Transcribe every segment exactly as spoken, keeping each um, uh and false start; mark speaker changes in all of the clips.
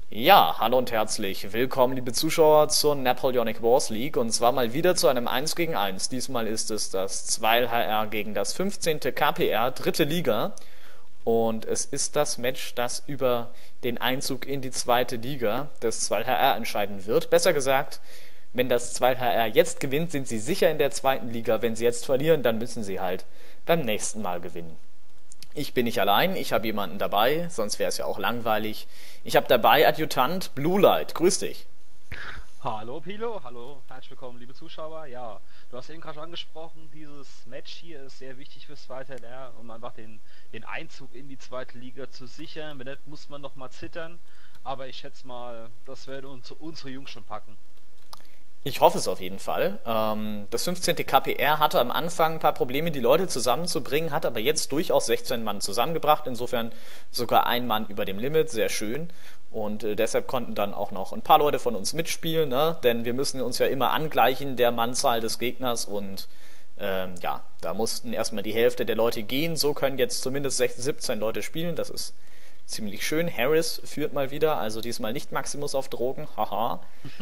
Speaker 1: Ja, hallo und herzlich willkommen, liebe Zuschauer, zur Napoleonic Wars League und zwar mal wieder zu einem eins gegen eins. Diesmal ist es das zwei L H R gegen das fünfzehnte K P R, dritte Liga. Und es ist das Match, das über den Einzug in die zweite Liga des zwei L H R entscheiden wird. Besser gesagt, wenn das zwei L H R jetzt gewinnt, sind sie sicher in der zweiten Liga. Wenn sie jetzt verlieren, dann müssen sie halt beim nächsten Mal gewinnen. Ich bin nicht allein, ich habe jemanden dabei, sonst wäre es ja auch langweilig. Ich habe dabei Adjutant Blue Light. Grüß dich.
Speaker 2: Hallo Pilo, hallo, herzlich willkommen liebe Zuschauer. Ja, du hast eben gerade schon angesprochen, dieses Match hier ist sehr wichtig fürs zweite L R, um einfach den, den Einzug in die zweite Liga zu sichern. Wenn nicht, muss man noch mal zittern, aber ich schätze mal, das werden uns, unsere Jungs schon packen.
Speaker 1: Ich hoffe es auf jeden Fall. Ähm, das fünfzehnte K P R hatte am Anfang ein paar Probleme, die Leute zusammenzubringen, hat aber jetzt durchaus sechzehn Mann zusammengebracht, insofern sogar ein Mann über dem Limit, sehr schön. Und äh, deshalb konnten dann auch noch ein paar Leute von uns mitspielen, ne? Denn wir müssen uns ja immer angleichen der Mannzahl des Gegners und ähm, ja, da mussten erstmal die Hälfte der Leute gehen, so können jetzt zumindest sechzehn, siebzehn Leute spielen, das ist ziemlich schön. Harris führt mal wieder, also diesmal nicht Maximus auf Drogen, haha.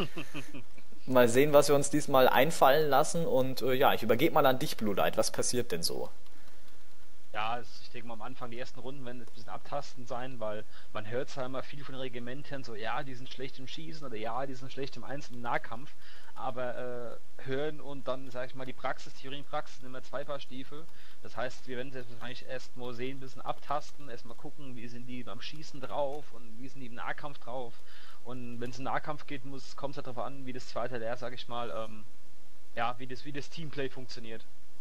Speaker 1: Mal sehen, was wir uns diesmal einfallen lassen und äh, ja, ich übergebe mal an dich, Blue Light. Was passiert denn so?
Speaker 2: Ja, es- ich denke mal am Anfang die ersten Runden werden ein bisschen abtastend sein, weil man hört zwar immer viel von den Regimentern, so ja, die sind schlecht im Schießen oder ja, die sind schlecht im einzelnen Nahkampf, aber äh, hören und dann, sag ich mal, die Praxis, Theorie und Praxis sind immer zwei Paar Stiefel. Das heißt, wir werden es jetzt wahrscheinlich erst mal sehen, ein bisschen abtasten, erstmal gucken, wie sind die beim Schießen drauf und wie sind die im Nahkampf drauf. Und wenn es in Nahkampf geht, muss kommt es halt darauf an, wie das zweite L R, sag ich mal, ähm, ja, wie das, wie das Teamplay funktioniert.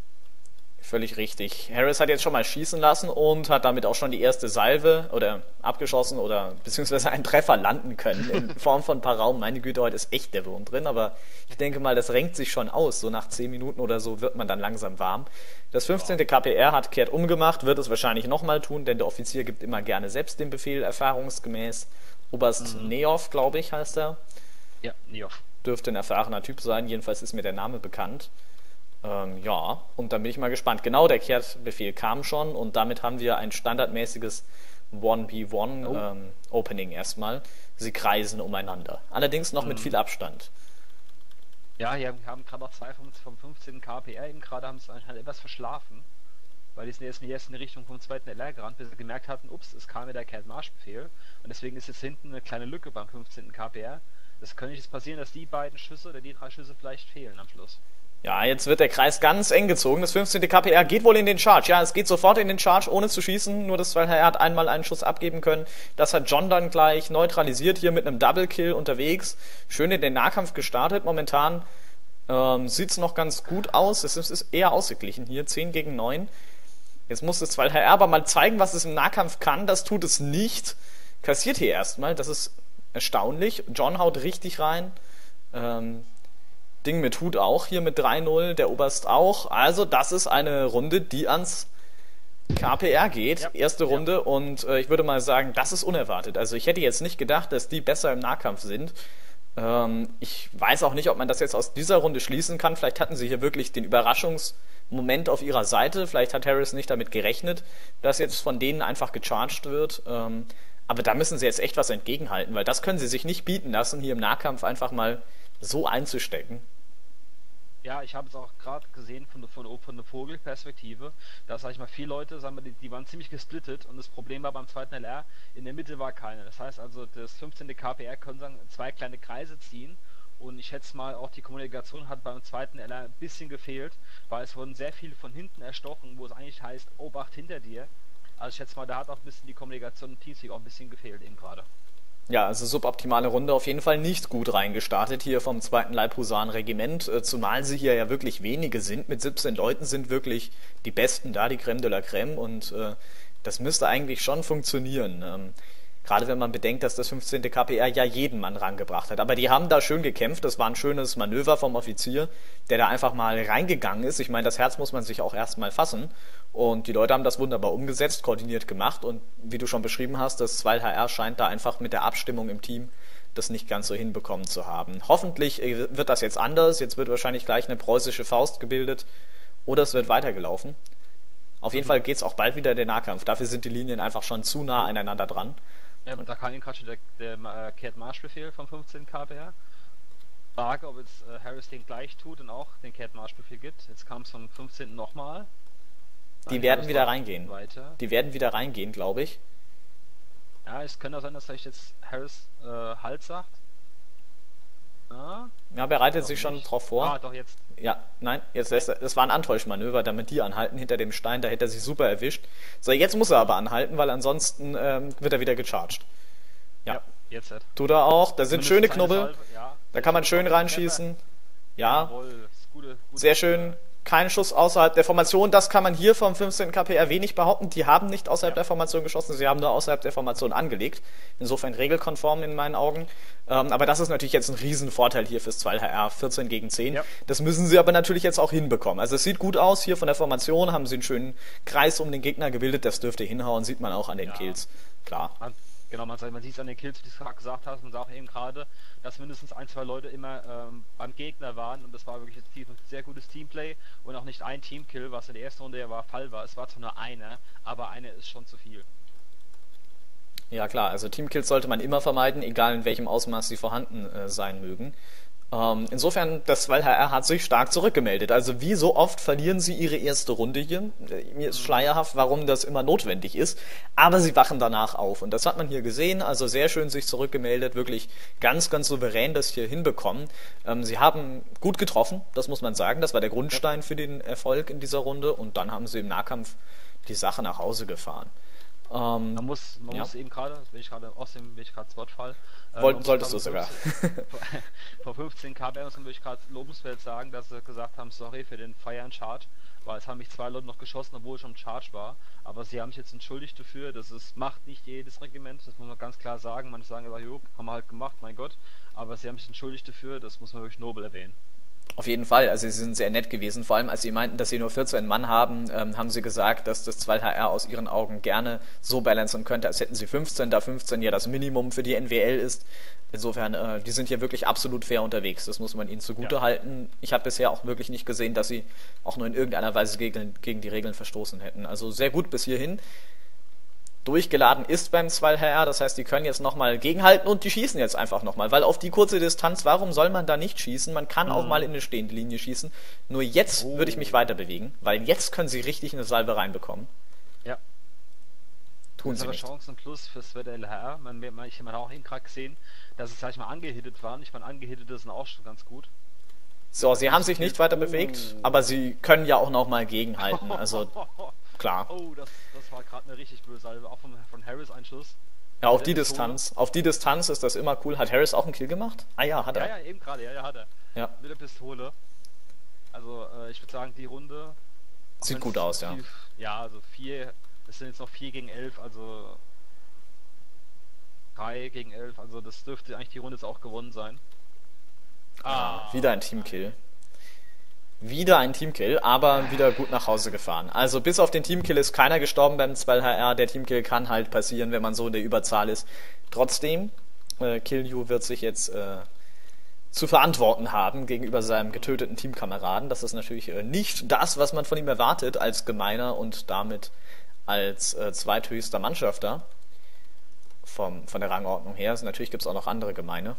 Speaker 1: Völlig richtig. Harris hat jetzt schon mal schießen lassen und hat damit auch schon die erste Salve oder abgeschossen oder beziehungsweise einen Treffer landen können in Form von ein paar Raum. Meine Güte, heute ist echt der Wurm drin, aber ich denke mal, das renkt sich schon aus. So nach zehn Minuten oder so wird man dann langsam warm. Das
Speaker 2: Ja.
Speaker 1: fünfzehnte K P R hat kehrt umgemacht, wird es wahrscheinlich nochmal tun, denn der Offizier gibt immer gerne selbst den Befehl, erfahrungsgemäß. Oberst
Speaker 2: Mhm.
Speaker 1: Neoff, glaube ich, heißt er.
Speaker 2: Ja, Nioff.
Speaker 1: Dürfte ein erfahrener Typ sein, jedenfalls ist mir der Name bekannt. Ähm, ja, und dann bin ich mal gespannt. Genau, der Kehrbefehl kam schon und damit haben wir ein standardmäßiges eins gegen eins
Speaker 2: Oh.
Speaker 1: ähm, Opening erstmal. Sie kreisen umeinander. Allerdings noch mit
Speaker 2: Mhm.
Speaker 1: viel Abstand.
Speaker 2: Ja, hier haben, haben gerade noch zwei vom, vom fünfzehnten K P R eben gerade haben es anscheinend etwas verschlafen, weil die sind jetzt erst in die Richtung vom zweiten L R gerannt, bis sie gemerkt hatten, ups, es kam mir der Kehrt-Marsch-Befehl und deswegen ist jetzt hinten eine kleine Lücke beim fünfzehnten K P R. Das könnte jetzt passieren, dass die beiden Schüsse oder die drei Schüsse vielleicht fehlen am Schluss.
Speaker 1: Ja, jetzt wird der Kreis ganz eng gezogen. Das fünfzehnte K P R geht wohl in den Charge. Ja, es geht sofort in den Charge, ohne zu schießen. Nur das, weil er hat einmal einen Schuss abgeben können. Das hat John dann gleich neutralisiert, hier mit einem Double Kill unterwegs. Schön in den Nahkampf gestartet. Momentan ähm, sieht es noch ganz gut aus. Es ist, ist eher ausgeglichen hier, zehn gegen neun. Jetzt muss das zwei L H R aber mal zeigen, was es im Nahkampf kann. Das tut es nicht. Kassiert hier erstmal. Das ist erstaunlich. John haut richtig rein. Ähm, Ding mit Hut auch hier mit drei null, der Oberst auch. Also das ist eine Runde, die ans K P R geht.
Speaker 2: Ja,
Speaker 1: Erste
Speaker 2: ja.
Speaker 1: Runde und äh, ich würde mal sagen, das ist unerwartet. Also ich hätte jetzt nicht gedacht, dass die besser im Nahkampf sind. Ähm, ich weiß auch nicht, ob man das jetzt aus dieser Runde schließen kann. Vielleicht hatten sie hier wirklich den Überraschungsmoment auf ihrer Seite. Vielleicht hat Harris nicht damit gerechnet, dass jetzt von denen einfach gecharged wird. Ähm, aber da müssen sie jetzt echt was entgegenhalten, weil das können sie sich nicht bieten lassen, hier im Nahkampf einfach mal so einzustecken.
Speaker 2: Ja, ich habe es auch gerade gesehen von, der- von, von der Vogelperspektive. Da sag ich mal, vier Leute, sagen wir, die, die waren ziemlich gesplittet und das Problem war beim zweiten L R, in der Mitte war keiner. Das heißt also, das fünfzehnte K P R können sagen, zwei kleine Kreise ziehen und ich schätze mal, auch die Kommunikation hat beim zweiten L R ein bisschen gefehlt, weil es wurden sehr viele von hinten erstochen, wo es eigentlich heißt, Obacht hinter dir. Also ich schätze mal, da hat auch ein bisschen die Kommunikation im Teamspeak auch ein bisschen gefehlt eben gerade.
Speaker 1: Ja, also suboptimale Runde auf jeden Fall nicht gut reingestartet hier vom zweiten Leibhusaren-Regiment, äh, zumal sie hier ja wirklich wenige sind. Mit siebzehn Leuten sind wirklich die Besten da, die Crème de la Crème und äh, das müsste eigentlich schon funktionieren. Ähm, gerade wenn man bedenkt, dass das fünfzehnte K P R ja jeden Mann rangebracht hat. Aber die haben da schön gekämpft, das war ein schönes Manöver vom Offizier, der da einfach mal reingegangen ist. Ich meine, das Herz muss man sich auch erstmal fassen. Und die Leute haben das wunderbar umgesetzt, koordiniert gemacht und wie du schon beschrieben hast, das zwei L H R scheint da einfach mit der Abstimmung im Team das nicht ganz so hinbekommen zu haben. Hoffentlich äh, wird das jetzt anders, jetzt wird wahrscheinlich gleich eine preußische Faust gebildet oder es wird weitergelaufen. Auf jeden
Speaker 2: Mhm.
Speaker 1: Fall geht es auch bald wieder in den Nahkampf, dafür sind die Linien einfach schon zu nah aneinander dran
Speaker 2: Ja, da kam eben gerade schon der, der äh, Cat Marsh-Befehl vom fünfzehn K B R. Frage, ob jetzt äh, Harris den gleich tut und auch den Cat Marsh-Befehl gibt. Jetzt kam es vom fünfzehnten nochmal.
Speaker 1: Die werden wieder reingehen.
Speaker 2: Weiter.
Speaker 1: Die werden wieder reingehen, glaube ich.
Speaker 2: Ja, es könnte auch sein, dass vielleicht jetzt Harris äh, Halt sagt. Ja,
Speaker 1: Ja, bereitet
Speaker 2: doch
Speaker 1: sich schon
Speaker 2: nicht.
Speaker 1: drauf vor.
Speaker 2: Ah, doch jetzt.
Speaker 1: Ja, nein, jetzt lässt er, das war ein Antäuschmanöver, damit die anhalten hinter dem Stein, da hätte er sich super erwischt. So, jetzt muss er aber anhalten, weil ansonsten ähm, wird er wieder gecharged. Ja,
Speaker 2: Ja, jetzt hat.
Speaker 1: tut er auch. Da sind
Speaker 2: Zumindest
Speaker 1: schöne
Speaker 2: seine
Speaker 1: Knubbel,
Speaker 2: Salve, ja.
Speaker 1: da kann man schön reinschießen. Ja,
Speaker 2: Jawohl, ist gute, gute
Speaker 1: sehr schön. Kein Schuss außerhalb der Formation, das kann man hier vom fünfzehnten K P R wenig behaupten. Die haben nicht außerhalb
Speaker 2: Ja.
Speaker 1: der Formation geschossen, sie haben nur außerhalb der Formation angelegt. Insofern regelkonform in meinen Augen. Ähm, aber das ist natürlich jetzt ein Riesenvorteil hier fürs zwei H R, vierzehn gegen zehn.
Speaker 2: Ja.
Speaker 1: Das müssen sie aber natürlich jetzt auch hinbekommen. Also es sieht gut aus, hier von der Formation haben sie einen schönen Kreis um den Gegner gebildet, das dürfte hinhauen, sieht man auch an den
Speaker 2: Ja.
Speaker 1: Kills. Klar.
Speaker 2: Man, genau, man, man sieht es an den Kills, wie du es gesagt hast, man sagt eben gerade, dass mindestens ein, zwei Leute immer ähm, beim Gegner waren und das war wirklich ein sehr gutes Teamplay und auch nicht ein Teamkill, was in der ersten Runde ja war, Fall war. Es war zwar nur einer, aber einer ist schon zu viel.
Speaker 1: Ja klar, also Teamkills sollte man immer vermeiden, egal in welchem Ausmaß sie vorhanden äh, sein mögen. Ähm, insofern, das zwei H R hat sich stark zurückgemeldet. Also wie so oft verlieren sie ihre erste Runde hier. Äh, Mir ist schleierhaft, warum das immer notwendig ist. Aber sie wachen danach auf. Und das hat man hier gesehen. Also sehr schön sich zurückgemeldet. Wirklich ganz, ganz souverän das hier hinbekommen. Ähm, sie haben gut getroffen, das muss man sagen. Das war der Grundstein für den Erfolg in dieser Runde. Und dann haben sie im Nahkampf die Sache nach Hause gefahren. Ähm,
Speaker 2: Man muss, man
Speaker 1: ja.
Speaker 2: muss eben gerade, wenn ich gerade aus dem, wenn ich gerade Spot fall, äh,
Speaker 1: Wollt-
Speaker 2: man muss
Speaker 1: solltest du
Speaker 2: gerade
Speaker 1: sogar.
Speaker 2: vor fünfzehn K B R muss man wirklich gerade lobenswert sagen, dass sie gesagt haben, sorry für den Fire and Charge, weil es haben mich zwei Leute noch geschossen, obwohl ich schon im Charge war, aber sie haben sich jetzt entschuldigt dafür, das ist, macht nicht jedes Regiment, das muss man ganz klar sagen, manche sagen, jo, haben wir halt gemacht, mein Gott, aber sie haben sich entschuldigt dafür, das muss man wirklich nobel erwähnen.
Speaker 1: Auf jeden Fall, also sie sind sehr nett gewesen, vor allem als sie meinten, dass sie nur vierzehn Mann haben, ähm, haben sie gesagt, dass das zwei H R aus ihren Augen gerne so balancen könnte, als hätten sie fünfzehn, da fünfzehn ja das Minimum für die N W L ist. Insofern, äh, die sind hier wirklich absolut fair unterwegs, das muss man ihnen zugute
Speaker 2: Ja.
Speaker 1: halten. Ich habe bisher auch wirklich nicht gesehen, dass sie auch nur in irgendeiner Weise gegen, gegen die Regeln verstoßen hätten. Also sehr gut bis hierhin. Durchgeladen ist beim zwei H R, das heißt, die können jetzt nochmal gegenhalten und die schießen jetzt einfach nochmal, weil auf die kurze Distanz, warum soll man da nicht schießen? Man kann auch
Speaker 2: Mhm.
Speaker 1: mal in eine stehende Linie schießen, nur jetzt
Speaker 2: Oh.
Speaker 1: würde ich mich weiter bewegen, weil jetzt können sie richtig eine Salve reinbekommen.
Speaker 2: Ja.
Speaker 1: Tun
Speaker 2: Das ist
Speaker 1: sie
Speaker 2: aber
Speaker 1: nicht.
Speaker 2: Chancen plus fürs W D L H R. Man, man, ich habe auch eben gerade gesehen, dass es, sag ich mal, angehittet waren. Ich meine, angehittete sind auch schon ganz gut.
Speaker 1: So, sie haben sich nicht weiter bewegt,
Speaker 2: Oh.
Speaker 1: aber sie können ja auch nochmal gegenhalten, also klar.
Speaker 2: Oh, das, das war gerade eine richtig böse Salve, auch vom, von Harris ein Schuss.
Speaker 1: Ja, auf die
Speaker 2: Dritte
Speaker 1: Distanz, auf die Distanz ist das immer cool. Hat Harris auch einen Kill gemacht? Ah ja, hat
Speaker 2: Ja,
Speaker 1: er.
Speaker 2: ja, eben gerade, ja, ja, hat er.
Speaker 1: Ja.
Speaker 2: Mit der Pistole. Also, äh, ich würde sagen, die Runde. auch
Speaker 1: Sieht
Speaker 2: wenn's
Speaker 1: gut aus, ja.
Speaker 2: viel, ja, also vier, es sind jetzt noch vier gegen elf, also drei gegen elf, also das dürfte eigentlich die Runde jetzt auch gewonnen sein.
Speaker 1: Ah, wieder ein Teamkill. Wieder ein Teamkill, aber wieder gut nach Hause gefahren. Also bis auf den Teamkill ist keiner gestorben beim zwei H R. Der Teamkill kann halt passieren, wenn man so in der Überzahl ist. Trotzdem, äh, Kilju wird sich jetzt äh, zu verantworten haben gegenüber seinem getöteten Teamkameraden. Das ist natürlich äh, nicht das, was man von ihm erwartet als Gemeiner und damit als äh, zweithöchster Mannschafter vom, von der Rangordnung her. Also natürlich gibt es auch noch andere Gemeine.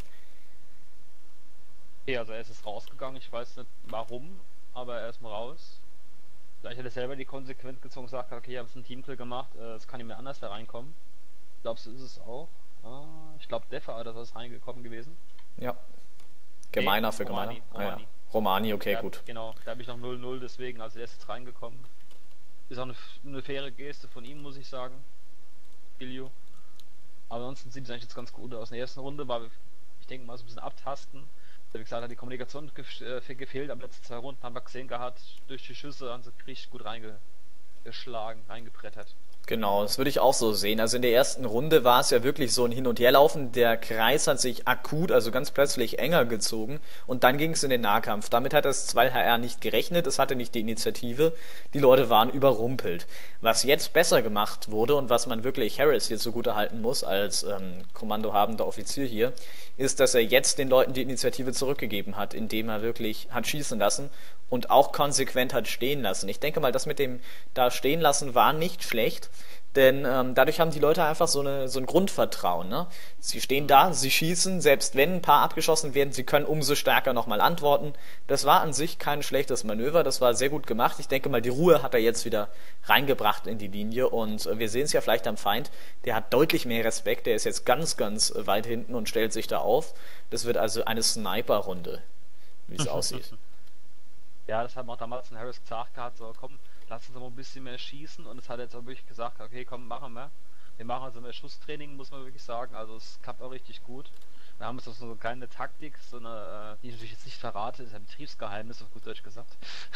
Speaker 2: Okay, also er ist jetzt rausgegangen, ich weiß nicht warum, aber er ist mal raus. Vielleicht hat er selber die Konsequenz gezogen und sagt, okay, ich habe jetzt einen Teamkill gemacht, äh, es kann nicht mehr anders da reinkommen. Glaubst du, ist es auch? Ah, ich glaube, Deffer oder was ist reingekommen gewesen.
Speaker 1: Ja. Gemeiner
Speaker 2: Nee,
Speaker 1: für Gemeiner.
Speaker 2: Romani,
Speaker 1: Ah, ja.
Speaker 2: Romani.
Speaker 1: Romani, okay,
Speaker 2: Ja,
Speaker 1: gut.
Speaker 2: Genau, da habe ich noch null null, deswegen, also der ist jetzt reingekommen. Ist auch eine, eine faire Geste von ihm, muss ich sagen. Ilio. Aber ansonsten sieht es eigentlich jetzt ganz gut aus. In der ersten Runde war, ich denke mal, so ein bisschen abtasten. Wie gesagt, hat die Kommunikation gef äh, gefehlt, aber letzten zwei Runden haben wir gesehen gehabt, durch die Schüsse haben sie richtig gut reingeschlagen, reingebrettert.
Speaker 1: Genau, das würde ich auch so sehen. Also in der ersten Runde war es ja wirklich so ein Hin- und Herlaufen. Der Kreis hat sich akut, also ganz plötzlich enger gezogen und dann ging es in den Nahkampf. Damit hat das zwei H R nicht gerechnet, es hatte nicht die Initiative. Die Leute waren überrumpelt. Was jetzt besser gemacht wurde und was man wirklich Harris hier zugutehalten muss als ähm, kommandohabender Offizier hier, ist, dass er jetzt den Leuten die Initiative zurückgegeben hat, indem er wirklich hat schießen lassen und auch konsequent hat stehen lassen. Ich denke mal, das mit dem da stehen lassen war nicht schlecht, Denn ähm, dadurch haben die Leute einfach so, eine, so ein Grundvertrauen. Ne? Sie stehen da, sie schießen, selbst wenn ein paar abgeschossen werden, sie können umso stärker nochmal antworten. Das war an sich kein schlechtes Manöver, das war sehr gut gemacht. Ich denke mal, die Ruhe hat er jetzt wieder reingebracht in die Linie und äh, wir sehen es ja vielleicht am Feind, der hat deutlich mehr Respekt, der ist jetzt ganz, ganz weit hinten und stellt sich da auf. Das wird also eine Sniper-Runde, wie es aussieht.
Speaker 2: Ja, das haben auch damals ein Harris gesagt gehabt, so komm, lass uns aber ein bisschen mehr schießen und es hat jetzt auch wirklich gesagt, okay, komm, machen wir. Wir machen also mehr Schusstraining, muss man wirklich sagen, also es klappt auch richtig gut. Wir haben jetzt auch so eine kleine Taktik, so eine, die ich natürlich jetzt nicht verrate, ist ein Betriebsgeheimnis, auf gut Deutsch gesagt.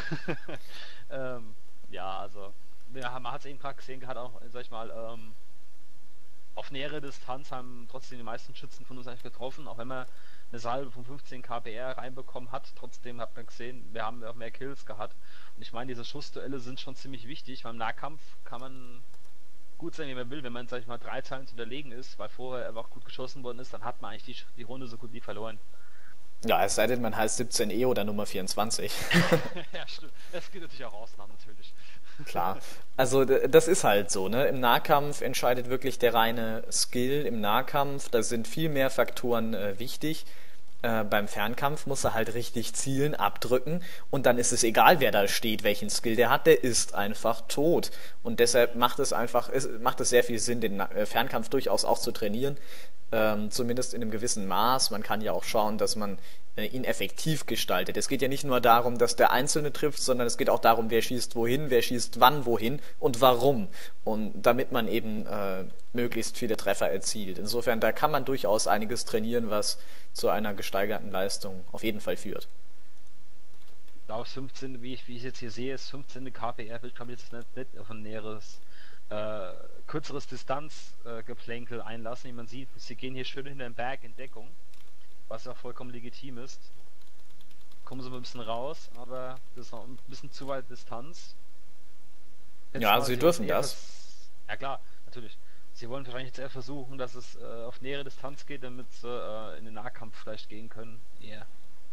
Speaker 2: ähm, ja, also, wir haben, man hat es eben gerade gesehen, hat auch, sag ich mal, ähm, auf nähere Distanz haben trotzdem die meisten Schützen von uns eigentlich getroffen, auch wenn man eine Salve von fünfzehn K P R reinbekommen hat. Trotzdem hat man gesehen, wir haben auch mehr Kills gehabt. Und ich meine, diese Schussduelle sind schon ziemlich wichtig, weil im Nahkampf kann man gut sein, wie man will. Wenn man, sag ich mal, drei Zeilen zu unterlegen ist, weil vorher einfach gut geschossen worden ist, dann hat man eigentlich die, die Runde so gut wie verloren.
Speaker 1: Ja, es sei denn, man heißt siebzehn E oder Nummer vierundzwanzig.
Speaker 2: Ja, stimmt. Es gibt natürlich auch Ausnahmen, natürlich.
Speaker 1: Klar. Also das ist halt so, ne? Im Nahkampf entscheidet wirklich der reine Skill im Nahkampf. Da sind viel mehr Faktoren äh, wichtig. Äh, beim Fernkampf muss er halt richtig zielen, abdrücken und dann ist es egal, wer da steht, welchen Skill der hat, der ist einfach tot. Und deshalb macht es einfach, es macht es sehr viel Sinn, den äh, Fernkampf durchaus auch zu trainieren. Ähm, zumindest in einem gewissen Maß. Man kann ja auch schauen, dass man äh, ihn effektiv gestaltet. Es geht ja nicht nur darum, dass der Einzelne trifft, sondern es geht auch darum, wer schießt wohin, wer schießt wann wohin und warum. Und damit man eben äh, möglichst viele Treffer erzielt. Insofern, da kann man durchaus einiges trainieren, was zu einer gesteigerten Leistung auf jeden Fall führt.
Speaker 2: Da aus fünfzehn, wie ich, wie ich jetzt hier sehe, ist fünfzehn K P R, ich kann mich jetzt nicht, nicht auf ein näheres äh, kürzeres Distanzgeplänkel äh, einlassen. Wie man sieht, sie gehen hier schön hinter den Berg in Deckung, was ja vollkommen legitim ist. Kommen sie mal ein bisschen raus, aber das ist noch ein bisschen zu weit Distanz.
Speaker 1: Jetzt ja, sie dürfen das.
Speaker 2: Ja klar, natürlich. Sie wollen wahrscheinlich jetzt eher versuchen, dass es äh, auf nähere Distanz geht, damit sie äh, in den Nahkampf vielleicht gehen können. Yeah.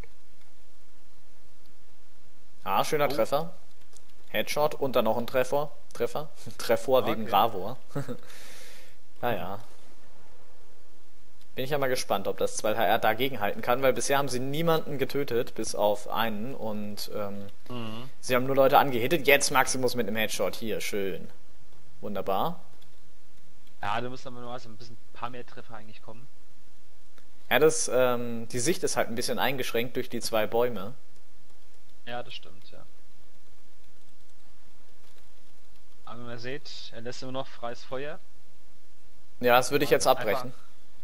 Speaker 1: Ah, schöner oh. Treffer. Headshot und dann noch ein Treffer. Treffer? Treffer okay. Wegen Gravor. Naja. Bin ich ja mal gespannt, ob das zwei H R dagegen halten kann, weil bisher haben sie niemanden getötet, bis auf einen. Und ähm, mhm. sie haben nur Leute angehittet. Jetzt Maximus mit einem Headshot. Hier, schön. Wunderbar.
Speaker 2: Ja, da müssen aber nur also ein bisschen ein paar mehr Treffer eigentlich kommen.
Speaker 1: Ja, das, ähm, die Sicht ist halt ein bisschen eingeschränkt durch die zwei Bäume.
Speaker 2: Ja, das stimmt, ja. Aber wie man sieht, er lässt immer noch freies Feuer.
Speaker 1: Ja, das würde ich jetzt abbrechen.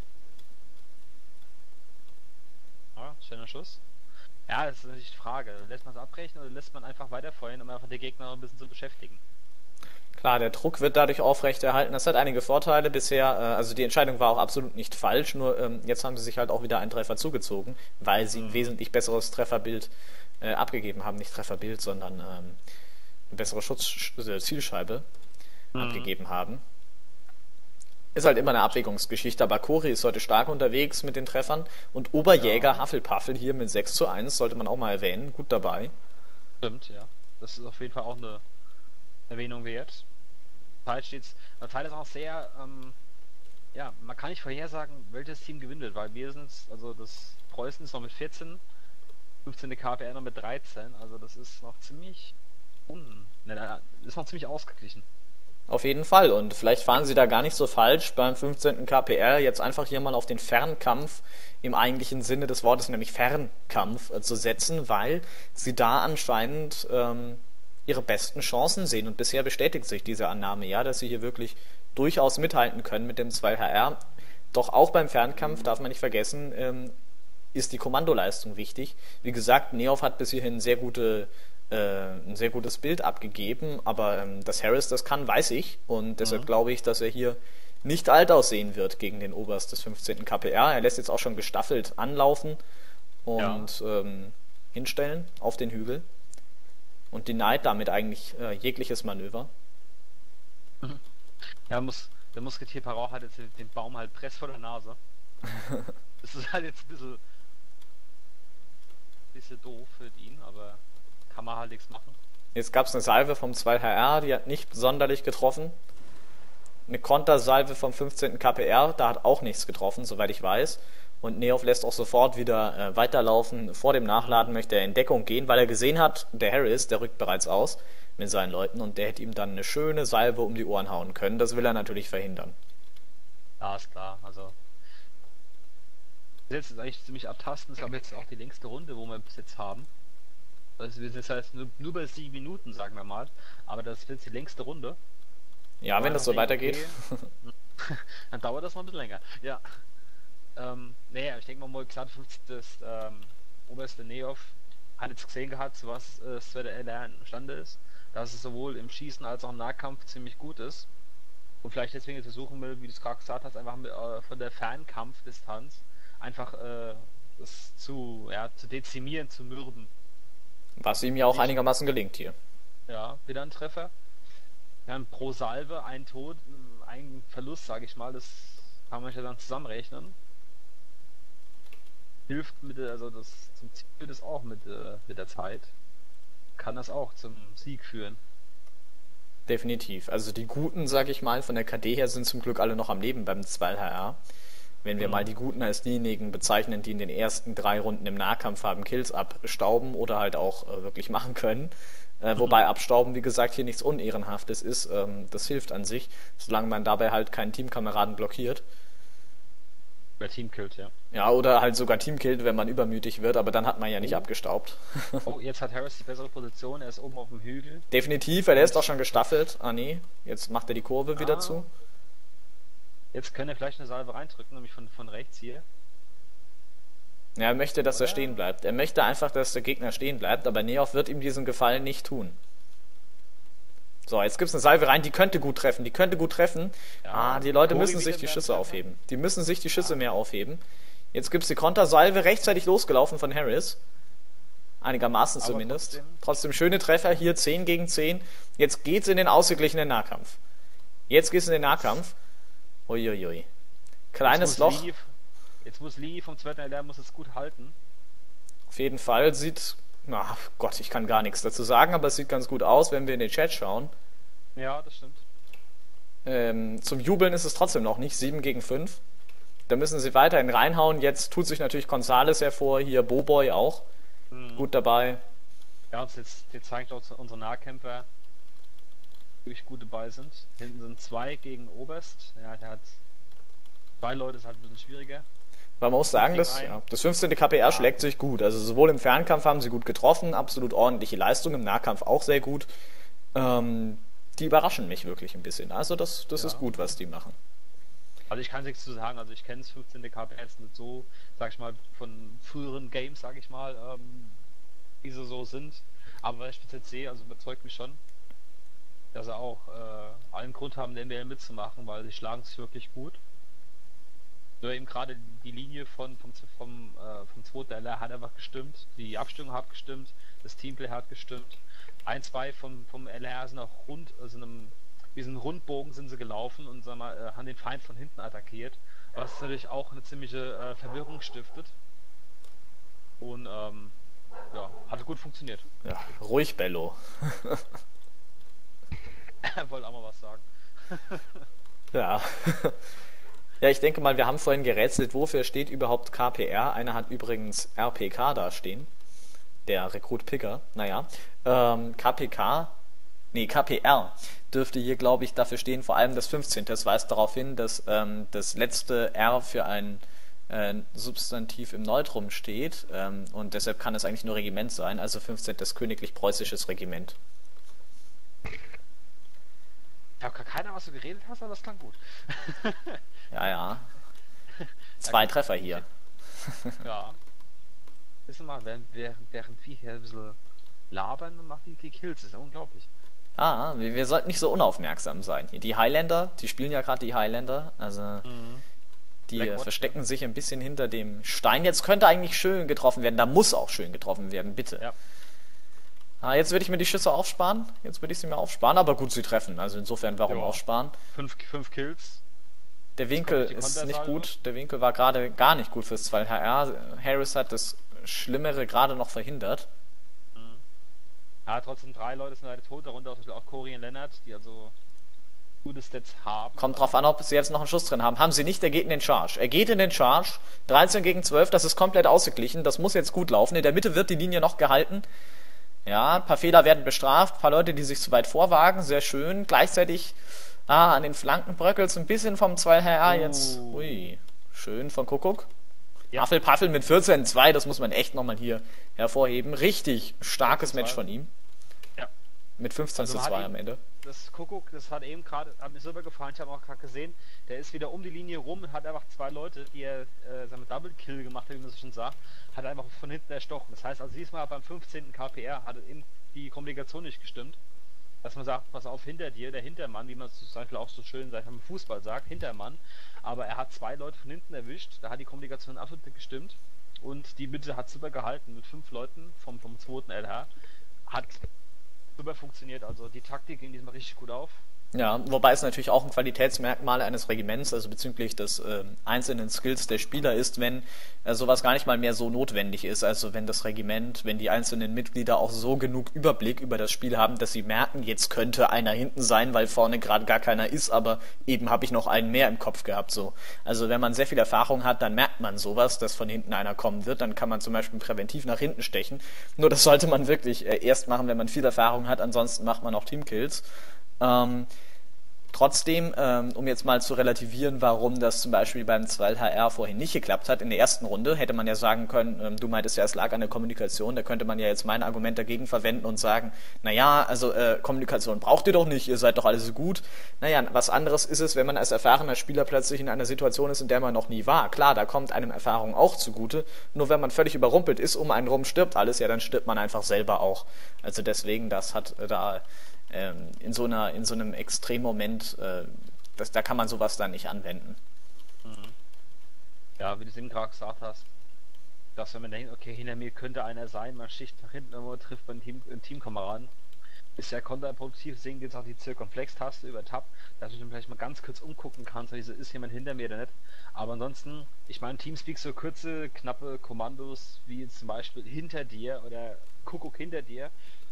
Speaker 2: Ja, schöner Schuss. Ja, das ist natürlich die Frage. Lässt man es abbrechen oder lässt man einfach weiterfeuern, um einfach den Gegner ein bisschen zu beschäftigen?
Speaker 1: Klar, der Druck wird dadurch aufrechterhalten. Das hat einige Vorteile bisher. Also die Entscheidung war auch absolut nicht falsch, nur ähm, jetzt haben sie sich halt auch wieder einen Treffer zugezogen, weil sie ein wesentlich besseres Trefferbild äh, abgegeben haben. Nicht Trefferbild, sondern ähm, eine bessere Schutz äh, Zielscheibe mhm. abgegeben haben. Ist halt immer eine Abwägungsgeschichte, aber Kori ist heute stark unterwegs mit den Treffern und Oberjäger ja. Hufflepuffel hier mit sechs zu eins, sollte man auch mal erwähnen, gut dabei.
Speaker 2: Stimmt, ja. Das ist auf jeden Fall auch eine Erwähnung wert. Zeit steht's, der Teil ist auch sehr, ähm, ja, man kann nicht vorhersagen, welches Team gewinnt, weil wir sind, also das Preußen ist noch mit vierzehn, fünfzehn K P R noch mit dreizehn, also das ist noch ziemlich un, ne, ist noch ziemlich ausgeglichen.
Speaker 1: Auf jeden Fall und vielleicht fahren sie da gar nicht so falsch beim fünfzehnten K P R jetzt einfach hier mal auf den Fernkampf im eigentlichen Sinne des Wortes, nämlich Fernkampf äh, zu setzen, weil sie da anscheinend ähm, ihre besten Chancen sehen und bisher bestätigt sich diese Annahme ja, dass sie hier wirklich durchaus mithalten können mit dem zwei H R. Doch auch beim Fernkampf darf man nicht vergessen, ähm, ist die Kommandoleistung wichtig. Wie gesagt, Neof hat bis hierhin sehr gute ein sehr gutes Bild abgegeben, aber ähm, dass Harris das kann, weiß ich und deshalb mhm. glaube ich, dass er hier nicht alt aussehen wird gegen den Oberst des fünfzehnten K P R. Er lässt jetzt auch schon gestaffelt anlaufen und ja. ähm, hinstellen auf den Hügel und denied damit eigentlich äh, jegliches Manöver.
Speaker 2: Mhm. Ja, muss, der Musketier Parot hat jetzt den Baum halt press vor der Nase. Das ist halt jetzt ein bisschen, bisschen doof für ihn, aber kann man halt nichts machen.
Speaker 1: Jetzt gab es eine Salve vom zwei H R, die hat nicht sonderlich getroffen. eine Kontersalve vom fünfzehnten K P R, da hat auch nichts getroffen, soweit ich weiß. Und Neof lässt auch sofort wieder äh, weiterlaufen. Vor dem Nachladen möchte er in Deckung gehen, weil er gesehen hat, der Harris, der rückt bereits aus mit seinen Leuten und der hätte ihm dann eine schöne Salve um die Ohren hauen können. Das will er natürlich verhindern.
Speaker 2: Ja, ist klar. Also jetzt ist eigentlich ziemlich abtasten. Das ist aber jetzt auch die längste Runde, wo wir bis jetzt haben. Also wir sind jetzt halt nur, nur bei sieben Minuten, sagen wir mal. Aber das ist jetzt die längste Runde.
Speaker 1: Ja, wenn das so
Speaker 2: denke,
Speaker 1: weitergeht.
Speaker 2: Okay, dann dauert das noch ein bisschen länger. Ja. Ähm, naja, ich denke mal, mal klar, das ähm, oberste Neof hat jetzt gesehen gehabt, was äh, Sven L R imstande ist, dass es sowohl im Schießen als auch im Nahkampf ziemlich gut ist. Und vielleicht deswegen jetzt versuchen will, wie du es gerade gesagt hast, einfach mit, äh, von der Fernkampfdistanz einfach äh, das zu, ja, zu dezimieren, zu mürben.
Speaker 1: Was ihm ja auch
Speaker 2: Ich,
Speaker 1: einigermaßen gelingt hier.
Speaker 2: Ja, wieder ein Treffer. Wir haben pro Salve ein Tod, ein Verlust, sage ich mal, das kann man ja dann zusammenrechnen. Hilft mit der, also das zum Ziel führt es auch mit, äh, mit der Zeit. Kann das auch zum Sieg führen.
Speaker 1: Definitiv. Also die Guten, sag ich mal, von der K D her sind zum Glück alle noch am Leben beim zwei H R. Wenn wir mhm. mal die Guten als diejenigen bezeichnen, die in den ersten drei Runden im Nahkampf haben Kills abstauben oder halt auch äh, wirklich machen können. Äh, mhm. Wobei Abstauben, wie gesagt, hier nichts Unehrenhaftes ist. Ähm, das hilft an sich, solange man dabei halt keinen Teamkameraden blockiert.
Speaker 2: Wer Teamkillt, ja.
Speaker 1: Ja, oder halt sogar Teamkillt, wenn man übermütig wird, aber dann hat man ja nicht oh. abgestaubt.
Speaker 2: Oh, jetzt hat Harris die bessere Position, er ist oben auf dem Hügel.
Speaker 1: Definitiv, er ist auch schon gestaffelt. Ah nee, jetzt macht er die Kurve ah. wieder zu.
Speaker 2: Jetzt können er vielleicht eine Salve reindrücken, nämlich von, von rechts hier.
Speaker 1: Ja, er möchte, dass
Speaker 2: oder?
Speaker 1: er stehen bleibt. Er möchte einfach, dass der Gegner stehen bleibt, aber Neof wird ihm diesen Gefallen nicht tun. So, jetzt gibt's eine Salve rein, die könnte gut treffen, die könnte gut treffen. Ja, ah, die Leute müssen sich die Schüsse aufheben. Die müssen sich die Schüsse ja. mehr aufheben. Jetzt gibt's die Kontersalve, rechtzeitig losgelaufen von Harris. Einigermaßen aber zumindest. Trotzdem. trotzdem schöne Treffer, hier zehn gegen zehn. Jetzt geht's in den ausgeglichenen Nahkampf. Jetzt geht's in den Nahkampf. Uiuiui. Kleines jetzt Loch.
Speaker 2: Lee, jetzt muss Lee vom zweiten L R muss es gut halten.
Speaker 1: Auf jeden Fall sieht... Na Gott, ich kann gar nichts dazu sagen, aber es sieht ganz gut aus, wenn wir in den Chat schauen.
Speaker 2: Ja, das stimmt.
Speaker 1: Ähm, zum Jubeln ist es trotzdem noch nicht. sieben gegen fünf. Da müssen sie weiterhin reinhauen. Jetzt tut sich natürlich Gonzales hervor, hier Boboy auch. Mhm. Gut dabei.
Speaker 2: Ja, und jetzt, jetzt zeigt auch unsere Nahkämpfer, die wirklich gut dabei sind. Hinten sind zwei gegen Oberst. Ja, der hat zwei Leute, ist halt ein bisschen schwieriger.
Speaker 1: Man muss sagen, dass, ja, das fünfzehnte K P R schlägt sich gut. Also sowohl im Fernkampf haben sie gut getroffen, absolut ordentliche Leistung, im Nahkampf auch sehr gut. Ähm, die überraschen mich wirklich ein bisschen. Also das, das ja. ist gut, was die machen.
Speaker 2: Also ich kann nichts zu sagen, also ich kenne das fünfzehnte K P R jetzt nicht so, sag ich mal, von früheren Games, sag ich mal, ähm, wie sie so sind. Aber was ich jetzt sehe, also überzeugt mich schon, dass sie auch äh, allen Grund haben, den N B L mitzumachen, weil sie schlagen sich wirklich gut. Nur eben gerade die Linie von, vom, vom, äh, vom zweiten L R hat einfach gestimmt, die Abstimmung hat gestimmt, das Teamplay hat gestimmt. Ein, zwei vom, vom L R sind auch rund, also in einem, diesen Rundbogen sind sie gelaufen und sagen wir, äh, haben den Feind von hinten attackiert, was natürlich auch eine ziemliche äh, Verwirrung stiftet. Und ähm, ja, hat gut funktioniert.
Speaker 1: Ja, ruhig Bello.
Speaker 2: Er wollte auch mal was sagen.
Speaker 1: Ja. Ja, ich denke mal, wir haben vorhin gerätselt, wofür steht überhaupt K P R. Einer hat übrigens R P K da stehen. Der Rekrut Picker. Naja. Ähm, K P K, nee, K P R dürfte hier, glaube ich, dafür stehen, vor allem das fünfzehnte. Das weist darauf hin, dass ähm, das letzte R für ein äh, Substantiv im Neutrum steht. Ähm, und deshalb kann es eigentlich nur Regiment sein. Also fünfzehnte das königlich-preußisches Regiment.
Speaker 2: Ich habe gar keiner, was du geredet hast, aber das klang gut.
Speaker 1: Ja, ja. Zwei ja, Treffer hier.
Speaker 2: Ja. Wissen wir mal, während, während wir hier ein bisschen labern, dann macht die Kills. Das ist ja unglaublich.
Speaker 1: Ah, wir, wir sollten nicht so unaufmerksam sein. Die Highlander, die spielen ja gerade die Highlander, also mhm. die Blackwatch, verstecken ja. sich ein bisschen hinter dem Stein. Jetzt könnte eigentlich schön getroffen werden, da muss auch schön getroffen werden, bitte. Ja. Ah, jetzt würde ich mir die Schüsse aufsparen. Jetzt würde ich sie mir aufsparen, aber gut, sie treffen. Also insofern, warum ja. aufsparen?
Speaker 2: Fünf, fünf Kills.
Speaker 1: Der Winkel ist nicht gut. Der Winkel war gerade gar nicht gut fürs zwei H R. Harris hat das Schlimmere gerade noch verhindert.
Speaker 2: Mhm. Ja, trotzdem drei Leute sind leider tot, darunter auch Corey und Lennart, die also gute Stats haben.
Speaker 1: Kommt drauf an, ob sie jetzt noch einen Schuss drin haben. Haben sie nicht, er geht in den Charge. Er geht in den Charge. dreizehn gegen zwölf, das ist komplett ausgeglichen. Das muss jetzt gut laufen. In der Mitte wird die Linie noch gehalten. Ja, ein paar Fehler werden bestraft. Ein paar Leute, die sich zu weit vorwagen. Sehr schön. Gleichzeitig ah, an den Flanken bröckelt ein bisschen vom zwei H R jetzt.
Speaker 2: Oh.
Speaker 1: Ui, schön von Kuckuck.
Speaker 2: Ja.
Speaker 1: Paffel, Paffel mit vierzehn zwei, das muss man echt nochmal hier hervorheben. Richtig starkes Match von ihm.
Speaker 2: Ja.
Speaker 1: Mit fünfzehn
Speaker 2: Also
Speaker 1: zu
Speaker 2: man
Speaker 1: zwei
Speaker 2: hat
Speaker 1: am
Speaker 2: ihn-
Speaker 1: Ende.
Speaker 2: Das Kuckuck, das hat eben gerade, hat mir super gefallen, ich habe auch gerade gesehen, der ist wieder um die Linie rum und hat einfach zwei Leute, die er äh, seine Double Kill gemacht hat, wie man so schon sagt, hat einfach von hinten erstochen. Das heißt also diesmal beim fünfzehnten K P R hat eben die Kommunikation nicht gestimmt. Dass man sagt, pass auf, hinter dir, der Hintermann, wie man es zum Beispiel auch so schön sag ich mal, im Fußball sagt, Hintermann. Aber er hat zwei Leute von hinten erwischt, da hat die Kommunikation absolut nicht gestimmt. Und die Mitte hat super gehalten mit fünf Leuten vom, vom zweiten L H. Hat super funktioniert, also die Taktik ging diesmal richtig gut auf.
Speaker 1: Ja, wobei es natürlich auch ein Qualitätsmerkmal eines Regiments, also bezüglich des äh, einzelnen Skills der Spieler ist, wenn äh, sowas gar nicht mal mehr so notwendig ist. Also wenn das Regiment, wenn die einzelnen Mitglieder auch so genug Überblick über das Spiel haben, dass sie merken, jetzt könnte einer hinten sein, weil vorne gerade gar keiner ist, aber eben habe ich noch einen mehr im Kopf gehabt. So. Also wenn man sehr viel Erfahrung hat, dann merkt man sowas, dass von hinten einer kommen wird. Dann kann man zum Beispiel präventiv nach hinten stechen. Nur das sollte man wirklich äh, erst machen, wenn man viel Erfahrung hat. Ansonsten macht man auch Teamkills. Ähm, trotzdem, ähm, um jetzt mal zu relativieren, warum das zum Beispiel beim zwei H R vorhin nicht geklappt hat, in der ersten Runde hätte man ja sagen können, ähm, du meintest ja, es lag an der Kommunikation, da könnte man ja jetzt mein Argument dagegen verwenden und sagen, naja, also äh, Kommunikation braucht ihr doch nicht, ihr seid doch alle so gut. Naja, was anderes ist es, wenn man als erfahrener Spieler plötzlich in einer Situation ist, in der man noch nie war. Klar, da kommt einem Erfahrung auch zugute, nur wenn man völlig überrumpelt ist, um einen rum stirbt alles, ja, dann stirbt man einfach selber auch. Also deswegen, das hat äh, da ähm, in so einer, in so einem Extremmoment, äh, das, da kann man sowas dann nicht anwenden.
Speaker 2: Ja, wie du es eben gerade gesagt hast, dass wenn man denkt, okay, hinter mir könnte einer sein, man sticht nach hinten und trifft man Team, einen Teamkameraden, ist ja kontraproduktiv, deswegen gibt es auch die Zirkonflex-Taste über Tab, dass du dann vielleicht mal ganz kurz umgucken kannst, also ist jemand hinter mir oder nicht. Aber ansonsten, ich meine, Teamspeak so kurze, knappe Kommandos, wie jetzt zum Beispiel hinter dir oder Kuckuck hinter dir,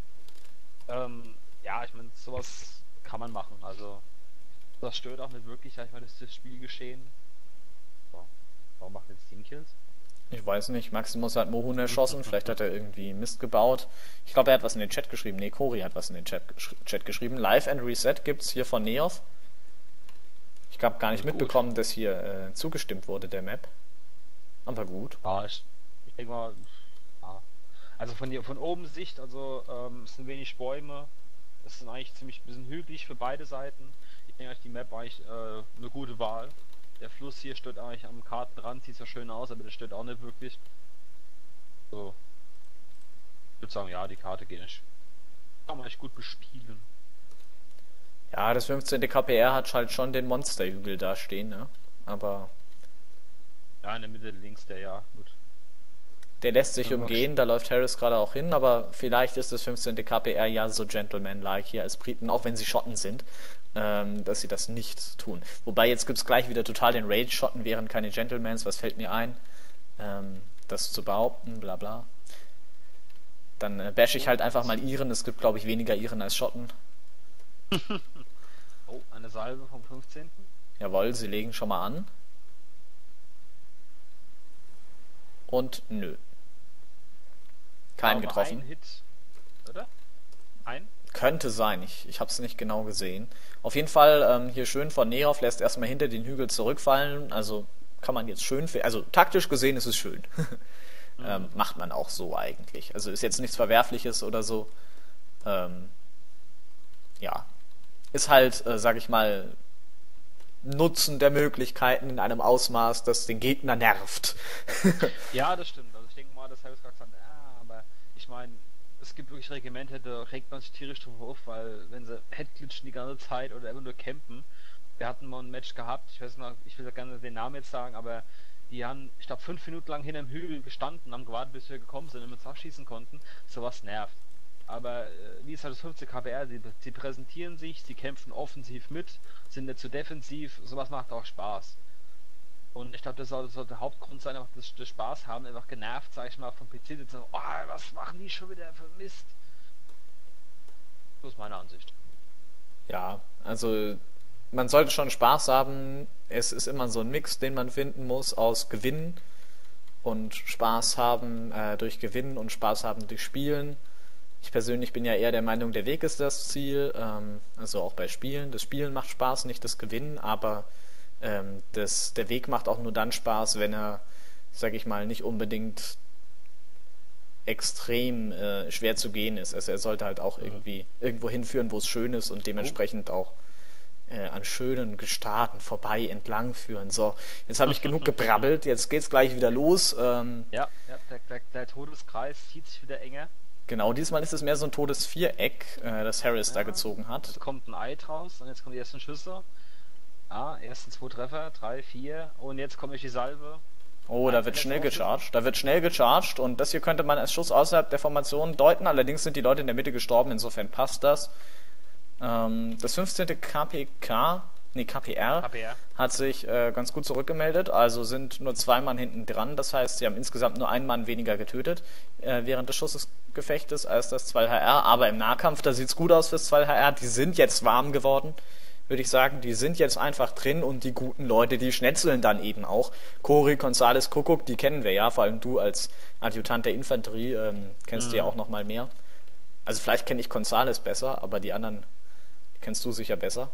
Speaker 2: ähm, ja, ich meine, sowas kann man machen, also das stört auch nicht wirklich, ich meine, das ist das Spielgeschehen. So. Warum macht jetzt Teamkills?
Speaker 1: Ich weiß nicht, Maximus hat Mohun erschossen, vielleicht hat er irgendwie Mist gebaut. Ich glaube, er hat was in den Chat geschrieben. Nee, Cory hat was in den Chat, gesch Chat geschrieben. Live and Reset gibt's hier von Neof. Ich habe gar nicht
Speaker 2: Gut.
Speaker 1: mitbekommen, dass hier äh, zugestimmt wurde, der Map. Aber gut.
Speaker 2: Ja, ich, ich denke mal, ja. Also von dir, von oben Sicht, also ähm, es sind wenig Bäume, es sind eigentlich ziemlich ein bisschen hügelig für beide Seiten. Ich denke eigentlich, die Map war eigentlich äh, eine gute Wahl. Der Fluss hier stört eigentlich am Kartenrand, sieht zwar schön aus, aber das stört auch nicht wirklich. So. Ich würde sagen, ja, die Karte geht nicht. Kann man echt gut bespielen.
Speaker 1: Ja, das fünfzehnte K P R hat halt schon den Monsterhügel da stehen, ne? Aber
Speaker 2: Ja, in der Mitte links der, ja, gut.
Speaker 1: der lässt sich
Speaker 2: Ja,
Speaker 1: umgehen, da läuft Harris gerade auch hin, aber vielleicht ist das fünfzehnte K P R ja so gentleman-like hier als Briten, auch wenn sie Schotten sind, ähm, dass sie das nicht tun. Wobei jetzt gibt's gleich wieder total den Rage, Schotten wären keine Gentlemans, was fällt mir ein, ähm, das zu behaupten, bla bla. Dann äh, bash ich halt einfach mal Iren, es gibt glaube ich weniger Iren als Schotten.
Speaker 2: Oh, eine Salve vom fünfzehnten
Speaker 1: Jawohl, sie legen schon mal an. Und nö. Keinen
Speaker 2: Aber
Speaker 1: getroffen.
Speaker 2: Ein Hit, oder? Ein?
Speaker 1: Könnte sein, ich, ich habe es nicht genau gesehen. Auf jeden Fall ähm, hier schön von Nehoff, lässt erstmal hinter den Hügel zurückfallen. Also kann man jetzt schön, also taktisch gesehen ist es schön. ähm, macht man auch so eigentlich. Also ist jetzt nichts Verwerfliches oder so. Ähm, ja, ist halt, äh, sag ich mal, Nutzen der Möglichkeiten in einem Ausmaß, das den Gegner nervt.
Speaker 2: Ja, das stimmt. Also ich denke mal, das habe ich gerade gesagt, ja, aber ich meine, es gibt wirklich Regimente, da regt man sich tierisch drauf auf, weil wenn sie headglitschen die ganze Zeit oder einfach nur campen, wir hatten mal ein Match gehabt, ich weiß noch, ich will ja gerne den Namen jetzt sagen, aber die haben, ich glaube, fünf Minuten lang hinterm Hügel gestanden, haben gewartet, bis wir gekommen sind und uns abschießen konnten. Sowas nervt. Aber äh, wie ist halt das fünfzehn K P R, sie, sie präsentieren sich, sie kämpfen offensiv mit, sind nicht zu defensiv, sowas macht auch Spaß. Und ich glaube, das soll, das soll der Hauptgrund sein, einfach das, das Spaß haben, einfach genervt, sag ich mal, vom P C sitzen, oh, was machen die schon wieder für Mist? So ist meine Ansicht.
Speaker 1: Ja, also man sollte schon Spaß haben. Es ist immer so ein Mix, den man finden muss aus Gewinnen und Spaß haben äh, durch Gewinnen und Spaß haben durch Spielen. Ich persönlich bin ja eher der Meinung, der Weg ist das Ziel, ähm, also auch bei Spielen. Das Spielen macht Spaß, nicht das Gewinnen, aber ähm, das, der Weg macht auch nur dann Spaß, wenn er, sag ich mal, nicht unbedingt extrem äh, schwer zu gehen ist. Also er sollte halt auch irgendwie irgendwo hinführen, wo es schön ist und dementsprechend auch äh, an schönen Gestaden vorbei entlang führen. So, jetzt habe ich genug gebrabbelt, jetzt geht's gleich wieder los. Ähm,
Speaker 2: Ja, ja der, der, der Todeskreis zieht sich wieder enger.
Speaker 1: genau, diesmal ist es mehr so ein totes Viereck, äh, das Harris da
Speaker 2: Ja.
Speaker 1: gezogen hat.
Speaker 2: Es kommt ein Ei draus und jetzt kommen die ersten Schüsse. Ah, ersten zwei Treffer, drei, vier und jetzt komme ich die Salve.
Speaker 1: Oh, da
Speaker 2: Ein
Speaker 1: wird schnell
Speaker 2: Verletzungsschüsse.
Speaker 1: gecharged. Da wird schnell gecharged und das hier könnte man als Schuss außerhalb der Formation deuten. Allerdings sind die Leute in der Mitte gestorben, insofern passt das. Ähm, das fünfzehnte K P K, nee K P R,
Speaker 2: K P R.
Speaker 1: hat sich äh, ganz gut zurückgemeldet. Also sind nur zwei Mann hinten dran. Das heißt, sie haben insgesamt nur einen Mann weniger getötet äh, während des Schussgefechtes als das zwei H R. Aber im Nahkampf, da sieht's gut aus fürs zwei H R. Die sind jetzt warm geworden, würde ich sagen. Die sind jetzt einfach drin und die guten Leute, die schnetzeln dann eben auch. Cory, González, Kuckuck, die kennen wir ja, vor allem du als Adjutant der Infanterie ähm, kennst
Speaker 2: Mhm.
Speaker 1: du ja auch noch mal mehr. Also vielleicht kenne ich González besser, aber die anderen kennst du sicher besser.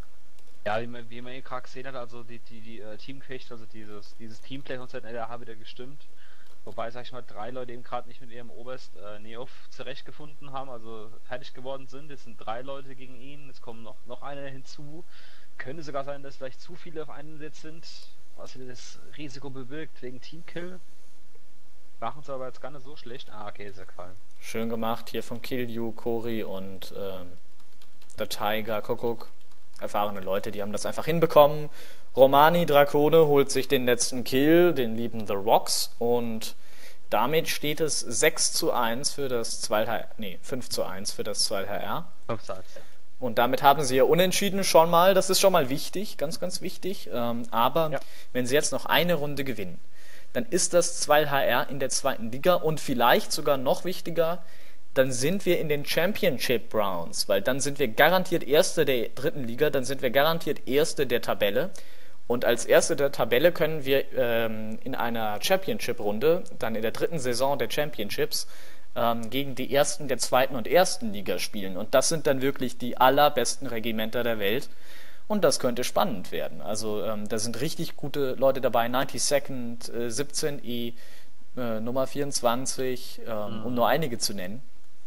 Speaker 2: Ja, wie man, wie man eben gerade gesehen hat, also die, die, die äh, Teamfecht, also dieses, dieses Teamplay von L R H wieder gestimmt. Wobei, sag ich mal, drei Leute eben gerade nicht mit ihrem Oberst äh, Neof zurechtgefunden haben, also fertig geworden sind. Jetzt sind drei Leute gegen ihn, jetzt kommen noch, noch einer hinzu. Könnte sogar sein, dass vielleicht zu viele auf einen Sitz sind, was wieder das Risiko bewirkt wegen Teamkill. Machen sie aber jetzt gar nicht so schlecht. Ah, okay, ist ja gefallen.
Speaker 1: Schön gemacht hier von Killju, Cory und ähm, der Tiger, Kuckuck. Erfahrene Leute, die haben das einfach hinbekommen. Romani Drakone holt sich den letzten Kill, den lieben The Rocks, und damit steht es sechs zu eins für das zwei H R, nee, fünf zu eins für das zwei H R.
Speaker 2: fünf Satz, ja.
Speaker 1: Und damit haben sie ja unentschieden schon mal, das ist schon mal wichtig, ganz, ganz wichtig. Ähm, aber
Speaker 2: Ja.
Speaker 1: wenn sie jetzt noch eine Runde gewinnen, dann ist das zwei H R in der zweiten Liga und vielleicht sogar noch wichtiger, dann sind wir in den Championship Rounds, weil dann sind wir garantiert Erste der dritten Liga, dann sind wir garantiert Erste der Tabelle. Und als Erste der Tabelle können wir ähm, in einer Championship-Runde, dann in der dritten Saison der Championships, ähm, gegen die Ersten der zweiten und ersten Liga spielen. Und das sind dann wirklich die allerbesten Regimenter der Welt. Und das könnte spannend werden. Also ähm, da sind richtig gute Leute dabei. neunzig-Second, äh, siebzehn E, äh, Nummer vierundzwanzig, ähm,
Speaker 2: Mhm.
Speaker 1: um nur einige zu nennen.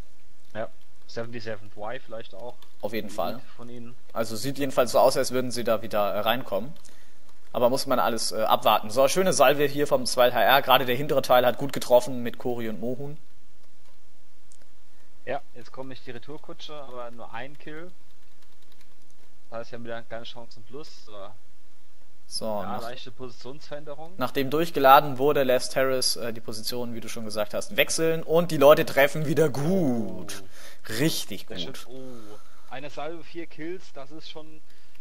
Speaker 2: Ja. siebenundsiebzig Y vielleicht auch.
Speaker 1: Auf jeden Fall.
Speaker 2: Von ihnen.
Speaker 1: Also sieht jedenfalls so aus, als würden sie da wieder äh, reinkommen. Aber muss man alles äh, abwarten. So, schöne Salve hier vom zwei H R. Gerade der hintere Teil hat gut getroffen mit Cory und Mohun.
Speaker 2: Ja, jetzt komme ich die Retourkutsche, aber nur ein Kill. Da ist ja wieder keine Chance im Plus. So,
Speaker 1: So,
Speaker 2: ja,
Speaker 1: nach,
Speaker 2: leichte Positionsveränderung.
Speaker 1: nachdem durchgeladen wurde, lässt Harris äh, die Position, wie du schon gesagt hast, wechseln. Und die Leute treffen wieder gut. Richtig
Speaker 2: Sehr schön.
Speaker 1: gut.
Speaker 2: Oh, eine Salve, vier Kills, das ist schon.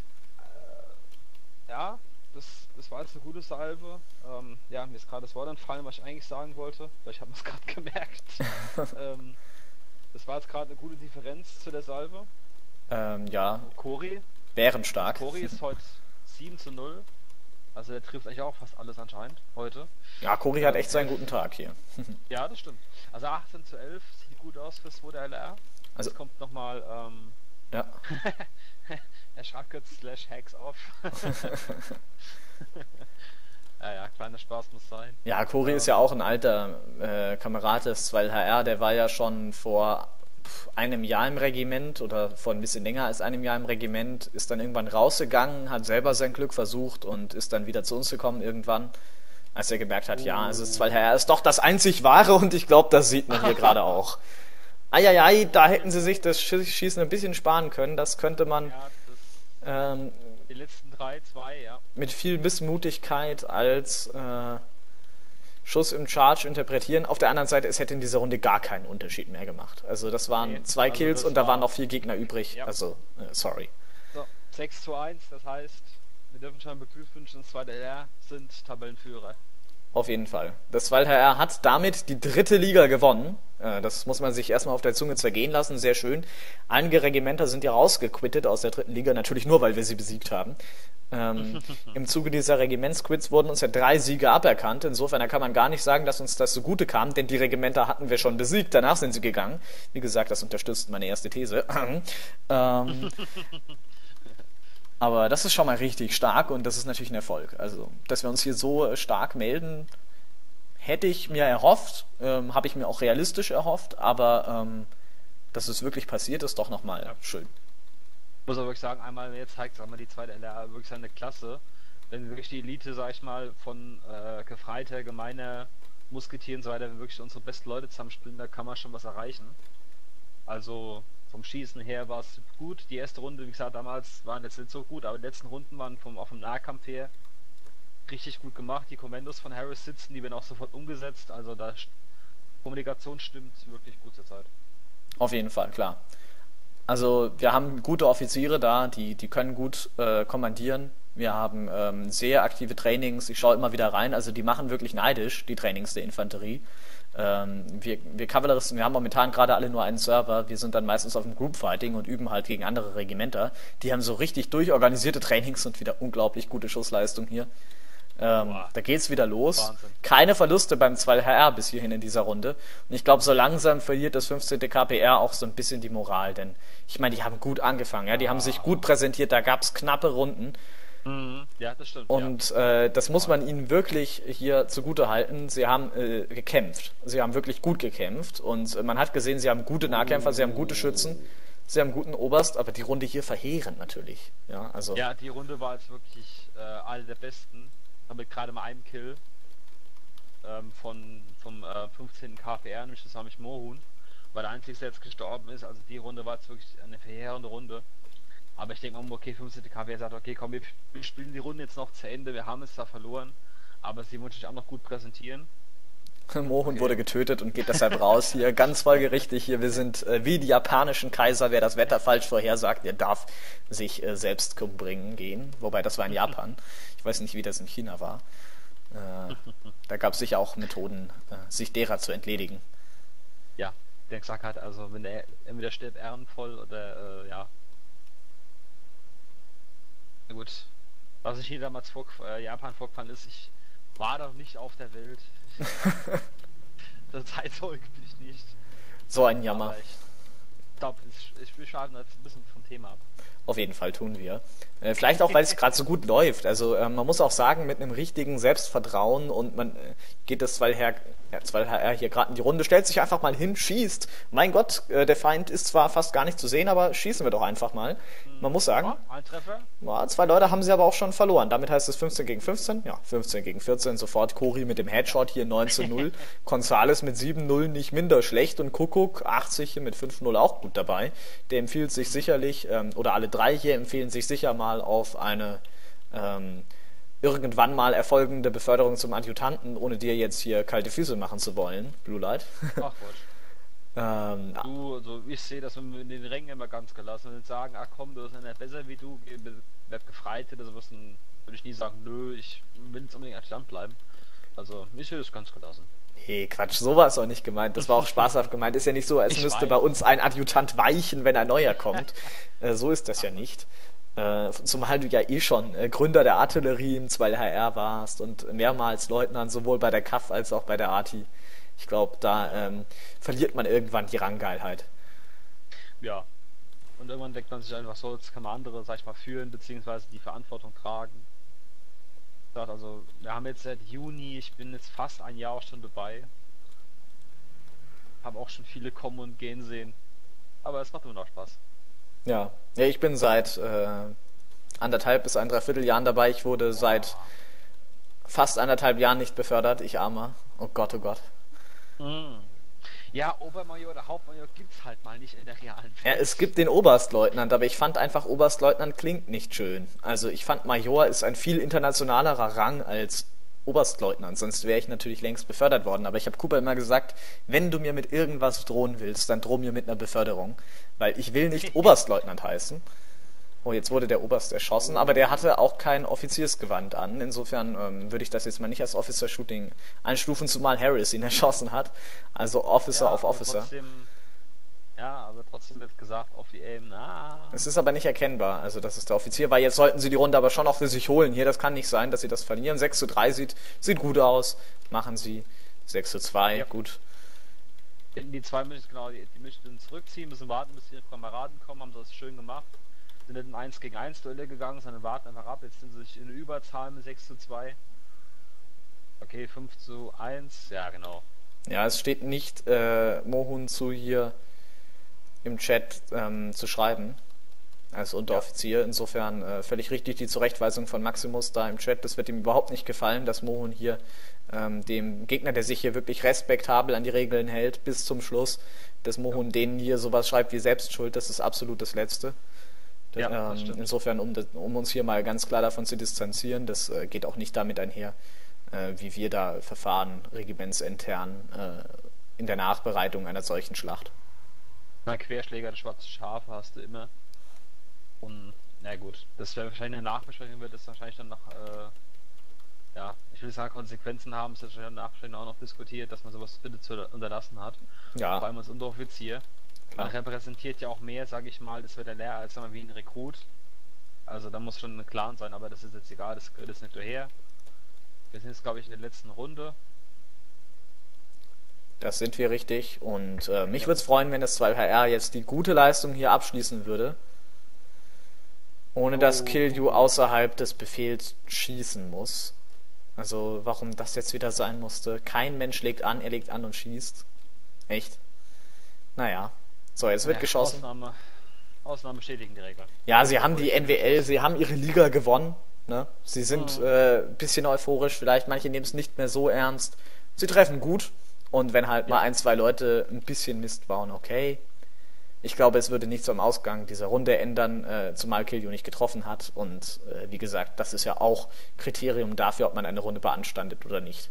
Speaker 2: Äh, ja, das, das war jetzt eine gute Salve. Ähm, ja, mir ist gerade das Wort entfallen, was ich eigentlich sagen wollte. Vielleicht hat man es gerade gemerkt. ähm, das war jetzt gerade eine gute Differenz zu der Salve.
Speaker 1: Ähm, ja,
Speaker 2: Cory.
Speaker 1: bärenstark.
Speaker 2: Cory ist heute sieben zu null. Also der trifft eigentlich auch fast alles anscheinend heute.
Speaker 1: Ja, Cory hat echt seinen guten Tag hier.
Speaker 2: Ja, das stimmt. Also achtzehn zu elf sieht gut aus fürs zweite L R.
Speaker 1: Also-
Speaker 2: Jetzt kommt nochmal ähm,
Speaker 1: Ja.
Speaker 2: er schreibt kurz slash hacks auf. Ja, ja, kleiner Spaß muss sein.
Speaker 1: Ja, Cory ist ja auch ein alter äh, Kamerad des zwei H R, der war ja schon vor pf, einem Jahr im Regiment oder vor ein bisschen länger als einem Jahr im Regiment, ist dann irgendwann rausgegangen, hat selber sein Glück versucht und ist dann wieder zu uns gekommen irgendwann, als er gemerkt hat, ja, also das zwei H R ist doch das einzig wahre und ich glaube, das sieht man hier gerade auch. Eieiei, da hätten sie sich das Sch- Schießen ein bisschen sparen können, das könnte man
Speaker 2: Ja, das,
Speaker 1: ähm,
Speaker 2: die letzten drei, zwei, ja.
Speaker 1: mit viel Missmutigkeit als äh, Schuss im Charge interpretieren. Auf der anderen Seite, es hätte in dieser Runde gar keinen Unterschied mehr gemacht. Also das waren
Speaker 2: Nee,
Speaker 1: zwei
Speaker 2: also
Speaker 1: Kills
Speaker 2: das
Speaker 1: und da
Speaker 2: war-
Speaker 1: waren noch vier Gegner übrig.
Speaker 2: Ja.
Speaker 1: Also, äh, sorry.
Speaker 2: So, sechs zu eins, das heißt, wir dürfen schon beglückwünschen, das zweite L R sind Tabellenführer.
Speaker 1: Auf jeden Fall. Das Weil er hat damit die dritte Liga gewonnen. Äh, Das muss man sich erstmal auf der Zunge zergehen lassen. Sehr schön. Einige Regimenter sind ja rausgequittet aus der dritten Liga, natürlich nur, weil wir sie besiegt haben. Ähm, Im Zuge dieser Regimentsquits wurden uns ja drei Siege aberkannt. Insofern da kann man gar nicht sagen, dass uns das zugute kam, denn die Regimenter hatten wir schon besiegt. Danach sind sie gegangen. Wie gesagt, das unterstützt meine erste These. ähm, Aber das ist schon mal richtig stark und das ist natürlich ein Erfolg. Also, dass wir uns hier so äh, stark melden, hätte ich mir erhofft, ähm, habe ich mir auch realistisch erhofft, aber ähm, dass es wirklich passiert, ist doch nochmal
Speaker 2: Ja.
Speaker 1: schön.
Speaker 2: Muss aber wirklich sagen, einmal jetzt zeigt sag mal, die zweite L R wirklich seine Klasse. Wenn wirklich die Elite, sag ich mal, von äh, Gefreiter, Gemeiner, Musketier und so weiter, wenn wirklich unsere besten Leute zusammenspielen, da kann man schon was erreichen. Also vom Schießen her war es gut. Die erste Runde, wie gesagt, damals waren jetzt nicht so gut, aber die letzten Runden waren vom, auch vom Nahkampf her richtig gut gemacht. Die Kommandos von Harris sitzen, die werden auch sofort umgesetzt. Also da st- Kommunikation stimmt wirklich gut zur Zeit.
Speaker 1: Auf jeden Fall, klar. Also wir haben gute Offiziere da, die, die können gut äh, kommandieren. Wir haben ähm, sehr aktive Trainings, ich schaue immer wieder rein, also die machen wirklich neidisch, die Trainings der Infanterie. Ähm, wir, wir Kavalleristen, wir haben momentan gerade alle nur einen Server, wir sind dann meistens auf dem Groupfighting und üben halt gegen andere Regimenter. Die haben so richtig durchorganisierte Trainings und wieder unglaublich gute Schussleistung hier. Ähm,
Speaker 2: Boah.
Speaker 1: Da geht's wieder los.
Speaker 2: Wahnsinn.
Speaker 1: Keine Verluste beim zwei H R bis hierhin in dieser Runde. Und ich glaube, so langsam verliert das fünfzehnte. K P R auch so ein bisschen die Moral, denn ich meine, die haben gut angefangen, ja, die haben sich gut präsentiert, da gab's knappe Runden.
Speaker 2: Mhm. Ja, das stimmt.
Speaker 1: Und äh, das muss man ihnen wirklich hier zugute halten. Sie haben äh, gekämpft. Sie haben wirklich gut gekämpft. Und äh, man hat gesehen, sie haben gute Nahkämpfer, sie haben gute Schützen, sie haben guten Oberst, aber die Runde hier verheerend natürlich. Ja, also
Speaker 2: Ja, die Runde war jetzt wirklich äh, eine der besten. Mit gerade mal einem Kill ähm, von vom äh, fünfzehnten. K P R, nämlich das war nämlich Mohun, weil der einzige, der jetzt gestorben ist. Also die Runde war jetzt wirklich eine verheerende Runde. Aber ich denke mal, okay, fünfzehnte. K P R sagt, okay, komm, wir, wir spielen die Runde jetzt noch zu Ende, wir haben es da verloren, aber sie wollen sich auch noch gut präsentieren.
Speaker 1: Mohun
Speaker 2: Okay.
Speaker 1: wurde getötet und geht deshalb raus hier. Ganz folgerichtig hier. Wir sind äh, wie die japanischen Kaiser. Wer das Wetter falsch vorhersagt, der darf sich äh, selbst umbringen gehen. Wobei, das war in Japan. Ich weiß nicht, wie das in China war. Äh, Da gab es sicher auch Methoden, äh, sich derer zu entledigen.
Speaker 2: Ja, der gesagt hat, also wenn der entweder stirbt ehrenvoll oder äh, ja. Na gut. Was ich hier damals vor äh, Japan vorgefallen ist, ich war doch nicht auf der Welt. Der Zeitzeuge bin ich nicht.
Speaker 1: So ein Jammer.
Speaker 2: Aber ich glaube, ich, wir schreiben jetzt ein bisschen vom Thema ab.
Speaker 1: Auf jeden Fall tun wir. Äh, vielleicht auch, weil es gerade so gut läuft. Also äh, man muss auch sagen, mit einem richtigen Selbstvertrauen und man äh, geht das zwei H R hier gerade in die Runde, stellt sich einfach mal hin, schießt. Mein Gott, äh, der Feind ist zwar fast gar nicht zu sehen, aber schießen wir doch einfach mal. Man muss sagen,
Speaker 2: Ja, ein Treffer.
Speaker 1: ja, zwei Leute haben sie aber auch schon verloren. Damit heißt es fünfzehn gegen fünfzehn. Ja, fünfzehn gegen vierzehn. Sofort Cory mit dem Headshot hier neunzehn null. Gonzales mit sieben null nicht minder schlecht. Und Kuckuck achtzig hier mit fünf null auch gut dabei. Der empfiehlt sich sicherlich, ähm, oder alle drei hier empfehlen sich sicher mal auf eine ähm, irgendwann mal erfolgende Beförderung zum Adjutanten, ohne dir jetzt hier kalte Füße machen zu wollen. Blue Light.
Speaker 2: Ach Gott.
Speaker 1: ähm,
Speaker 2: Du, also ich sehe das in den Rängen immer ganz gelassen und sagen, ach komm, du bist einer besser wie du, geh- werd gefreitet, also wirst ein- würde ich nie sagen, nö, ich will jetzt unbedingt Adjutant bleiben. Also ich sehe das ganz gelassen.
Speaker 1: Nee, Quatsch, so war es auch nicht gemeint. Das war auch spaßhaft gemeint. Ist ja nicht so, als
Speaker 2: Ich
Speaker 1: müsste
Speaker 2: weiß.
Speaker 1: bei uns ein Adjutant weichen, wenn ein neuer kommt. Äh, so ist das ja nicht. Äh, zumal du ja eh schon äh, Gründer der Artillerie im zwei H R warst und mehrmals Leutnant sowohl bei der K A F als auch bei der Arti. Ich glaube, da ähm, verliert man irgendwann die Ranggeilheit.
Speaker 2: Ja. Und irgendwann denkt man sich einfach so, jetzt kann man andere, sag ich mal, führen, beziehungsweise die Verantwortung tragen. Sagt Also, wir haben jetzt seit Juni, ich bin jetzt fast ein Jahr auch schon dabei. Habe auch schon viele kommen und gehen sehen. Aber es macht immer noch Spaß.
Speaker 1: Ja, ja ich bin seit äh, anderthalb bis ein Dreivierteljahren dabei. Ich wurde seit fast anderthalb Jahren nicht befördert. Ich Armer. Oh Gott, oh Gott.
Speaker 2: Mhm. Ja, Obermajor oder Hauptmajor gibt's halt mal nicht in der realen
Speaker 1: Ja,
Speaker 2: Welt.
Speaker 1: es gibt den Oberstleutnant, aber ich fand einfach, Oberstleutnant klingt nicht schön. Also ich fand, Major ist ein viel internationalerer Rang als Oberstleutnant, sonst wäre ich natürlich längst befördert worden. Aber ich habe Cooper immer gesagt, wenn du mir mit irgendwas drohen willst, dann droh mir mit einer Beförderung. Weil ich will nicht Oberstleutnant heißen. Oh, jetzt wurde der Oberst erschossen, aber der hatte auch kein Offiziersgewand an. Insofern ähm, würde ich das jetzt mal nicht als Officer-Shooting einstufen, zumal Harris ihn erschossen hat. Also Officer
Speaker 2: Ja,
Speaker 1: auf
Speaker 2: aber
Speaker 1: Officer.
Speaker 2: trotzdem, ja, aber trotzdem wird gesagt, auf die Aim, na.
Speaker 1: Es ist aber nicht erkennbar, also das ist der Offizier, weil jetzt sollten sie die Runde aber schon auch für sich holen. Hier, das kann nicht sein, dass sie das verlieren. sechs zu drei sieht, sieht gut aus. Machen sie. sechs zu zwei,
Speaker 2: Ja.
Speaker 1: gut.
Speaker 2: Die zwei müssen, genau, die, die müssen zurückziehen, müssen warten, bis ihre Kameraden kommen, haben das schön gemacht. Sind nicht in eins gegen eins Duelle gegangen, sondern warten einfach ab. Jetzt sind sie sich in der Überzahl mit sechs zu zwei. Okay, fünf zu eins, ja genau.
Speaker 1: Ja, es steht nicht äh, Mohun zu hier im Chat ähm, zu schreiben, als Unteroffizier. Insofern äh, völlig richtig die Zurechtweisung von Maximus da im Chat. Das wird ihm überhaupt nicht gefallen, dass Mohun hier ähm, dem Gegner, der sich hier wirklich respektabel an die Regeln hält, bis zum Schluss, dass Mohun ja. denen hier sowas schreibt wie Selbstschuld, das ist absolut das Letzte. Das,
Speaker 2: ja, das
Speaker 1: ähm, insofern, um, das, um uns hier mal ganz klar davon zu distanzieren, das äh, geht auch nicht damit einher, äh, wie wir da verfahren, regimentsintern, äh, in der Nachbereitung einer solchen Schlacht.
Speaker 2: Na, Querschläger, das schwarze Schaf hast du immer. Und, na gut, das wäre wahrscheinlich eine Nachbesprechung, wird das wahrscheinlich dann noch, äh, ja, ich will sagen, Konsequenzen haben, es wird wahrscheinlich in der Nachbesprechung auch noch diskutiert, dass man sowas bitte zu unterlassen hat.
Speaker 1: Ja.
Speaker 2: Vor allem als Unteroffizier. Man repräsentiert ja auch mehr, sage ich mal, das wird der Lehrer als sagen wir, wie ein Rekrut. Also da muss schon ein Clan sein, aber das ist jetzt egal, das gehört jetzt nicht daher. Wir sind jetzt, glaube ich, in der letzten Runde.
Speaker 1: Das sind wir richtig und äh, mich ja. würde es freuen, wenn das zwei H R jetzt die gute Leistung hier abschließen würde, ohne oh. dass Killju außerhalb des Befehls schießen muss. Also warum das jetzt wieder sein musste. Kein Mensch legt an, er legt an und schießt. Echt? Naja. So, jetzt wird ja, geschossen.
Speaker 2: Ausnahme, Ausnahme bestätigen die Regeln.
Speaker 1: Ja, sie haben die N W L, sie haben ihre Liga gewonnen. Ne? Sie sind ein äh, bisschen euphorisch, vielleicht manche nehmen es nicht mehr so ernst. Sie treffen gut. Und wenn halt ja. mal ein, zwei Leute ein bisschen Mist bauen, okay. Ich glaube, es würde nichts am Ausgang dieser Runde ändern, äh, zumal Killju nicht getroffen hat. Und äh, wie gesagt, das ist ja auch Kriterium dafür, ob man eine Runde beanstandet oder nicht.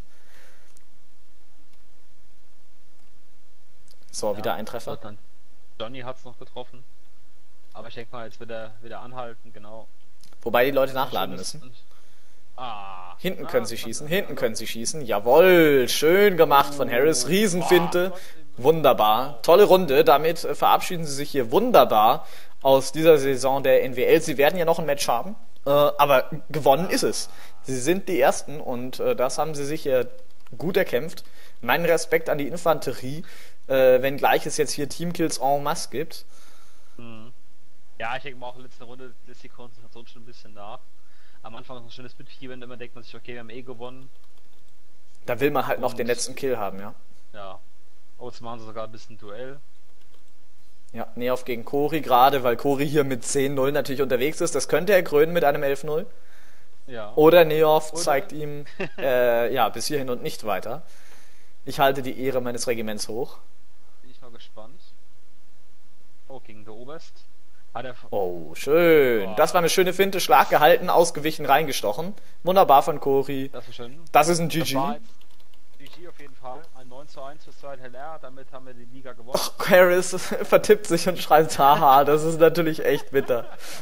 Speaker 1: So, ja, wieder ein Treffer.
Speaker 2: Dann Johnny hat es noch getroffen. Aber ich denke mal, jetzt wird er wieder anhalten, genau.
Speaker 1: Wobei die Leute nachladen müssen. Ah, hinten können sie schießen, hinten können sie schießen. Jawohl, schön gemacht von Harris. Riesenfinte. Wunderbar. Tolle Runde. Damit verabschieden sie sich hier wunderbar aus dieser Saison der N W L. Sie werden ja noch ein Match haben, äh, aber gewonnen ist es. Sie sind die Ersten und äh, das haben sie sich hier gut erkämpft. Mein Respekt an die Infanterie, äh, wenngleich es jetzt hier Teamkills en masse gibt.
Speaker 2: Ja, ich denke mal auch in der letzten Runde lässt die Konzentration schon ein bisschen nach. Am Anfang ist ein schönes Mitfiebern, immer denkt man sich, okay, wir haben eh gewonnen.
Speaker 1: Da will man halt
Speaker 2: und
Speaker 1: noch den letzten Kill haben, ja.
Speaker 2: Ja. Oh, jetzt machen sie sogar ein bisschen Duell.
Speaker 1: Ja, Neof gegen Kori gerade, weil Kori hier mit zehn null natürlich unterwegs ist. Das könnte er krönen mit einem elf null.
Speaker 2: Ja.
Speaker 1: Oder Neof Oder? zeigt ihm, äh, ja, bis hierhin und nicht weiter. Ich halte die Ehre meines Regiments hoch.
Speaker 2: Bin ich mal gespannt. Oh, gegen der Oberst.
Speaker 1: Oh, schön. Das war eine schöne Finte. Schlag gehalten, ausgewichen, reingestochen. Wunderbar von Kori.
Speaker 2: Das ist schön.
Speaker 1: Das ist ein G G.
Speaker 2: G G auf jeden Fall. Ein neun zu eins für Stride L R. Damit haben wir die Liga gewonnen.
Speaker 1: Oh, Harris vertippt sich und schreit haha. Das ist natürlich echt bitter.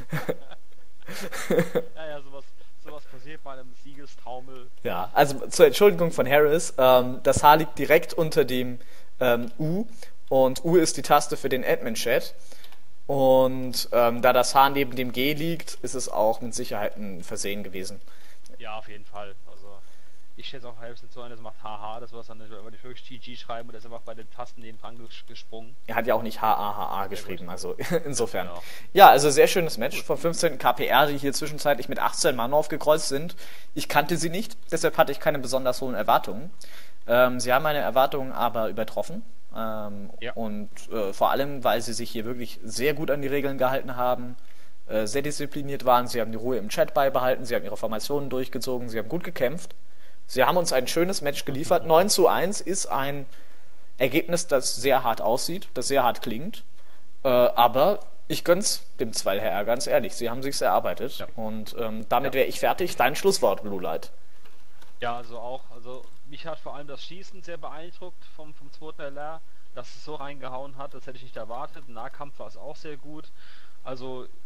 Speaker 2: ja, ja, sowas, sowas passiert bei einem Siegestaumel.
Speaker 1: Ja, also zur Entschuldigung von Harris. Ähm, das H liegt direkt unter dem ähm, U. Und U ist die Taste für den Admin-Chat. Und ähm, da das H neben dem G liegt, ist es auch mit Sicherheit ein Versehen gewesen.
Speaker 2: Ja, auf jeden Fall. Also ich schätze auch halb so ein, das macht Haha, das war dann über die wirklich G G schreiben und der ist einfach bei den Tasten neben dran gesprungen.
Speaker 1: Er hat ja auch nicht H A H A geschrieben, also insofern.
Speaker 2: Genau.
Speaker 1: Ja, also sehr schönes Match vom fünfzehnten K P R, die hier zwischenzeitlich mit achtzehn Mann aufgekreuzt sind. Ich kannte sie nicht, deshalb hatte ich keine besonders hohen Erwartungen. Ähm, sie haben meine Erwartungen aber übertroffen. Ähm, ja. Und äh, vor allem, weil sie sich hier wirklich sehr gut an die Regeln gehalten haben, äh, sehr diszipliniert waren, sie haben die Ruhe im Chat beibehalten, sie haben ihre Formationen durchgezogen, sie haben gut gekämpft. Sie haben uns ein schönes Match geliefert. neun zu eins ist ein Ergebnis, das sehr hart aussieht, das sehr hart klingt. Äh, aber ich gönn's dem zwei H R, ganz ehrlich. Sie haben sich's erarbeitet. Ja. Und ähm, damit ja. wäre ich fertig. Dein Schlusswort, Blue Light.
Speaker 2: Ja, also auch, also mich hat vor allem das Schießen sehr beeindruckt vom, vom zweiten L R, dass es so reingehauen hat, das hätte ich nicht erwartet. Im Nahkampf war es auch sehr gut. Also ich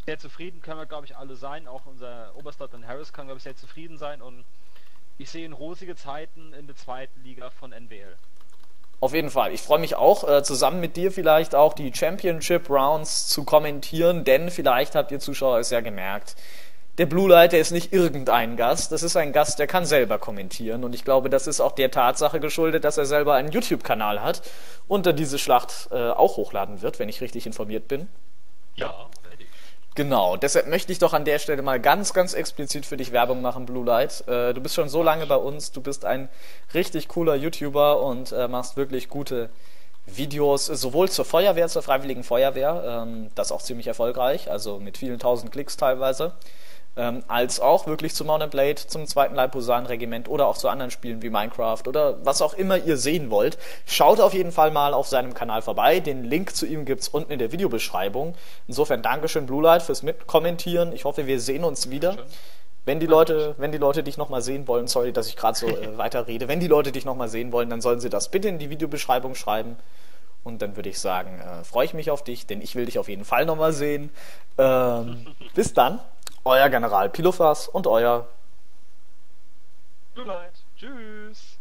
Speaker 2: sehr zufrieden können wir, glaube ich, alle sein. Auch unser Oberstleutnant Harris kann, glaube ich, sehr zufrieden sein. Und ich sehe in rosige Zeiten in der zweiten Liga von N W L.
Speaker 1: Auf jeden Fall. Ich freue mich auch, äh, zusammen mit dir vielleicht auch die Championship Rounds zu kommentieren, denn vielleicht habt ihr Zuschauer es ja gemerkt, der Blue Light, der ist nicht irgendein Gast, das ist ein Gast, der kann selber kommentieren und ich glaube, das ist auch der Tatsache geschuldet, dass er selber einen YouTube-Kanal hat und er diese Schlacht äh, auch hochladen wird, wenn ich richtig informiert bin.
Speaker 2: Ja, fertig.
Speaker 1: Genau, deshalb möchte ich doch an der Stelle mal ganz, ganz explizit für dich Werbung machen, Blue Light. Äh, du bist schon so lange bei uns, du bist ein richtig cooler YouTuber und äh, machst wirklich gute Videos, sowohl zur Feuerwehr, zur Freiwilligen Feuerwehr, ähm, das auch ziemlich erfolgreich, also mit vielen tausend Klicks teilweise, ähm, als auch wirklich zu Mount and Blade, zum zweiten Leibhusarenregiment oder auch zu anderen Spielen wie Minecraft oder was auch immer ihr sehen wollt. Schaut auf jeden Fall mal auf seinem Kanal vorbei. Den Link zu ihm gibt's unten in der Videobeschreibung. Insofern Dankeschön, Blue Light, fürs Mitkommentieren. Ich hoffe, wir sehen uns wieder. Wenn die Leute, wenn die Leute dich nochmal sehen wollen, sorry, dass ich gerade so äh, weiter rede, wenn die Leute dich nochmal sehen wollen, dann sollen sie das bitte in die Videobeschreibung schreiben. Und dann würde ich sagen, äh, freue ich mich auf dich, denn ich will dich auf jeden Fall nochmal sehen. Ähm, bis dann, euer General Pilofas und euer
Speaker 2: Blue Light. Tschüss.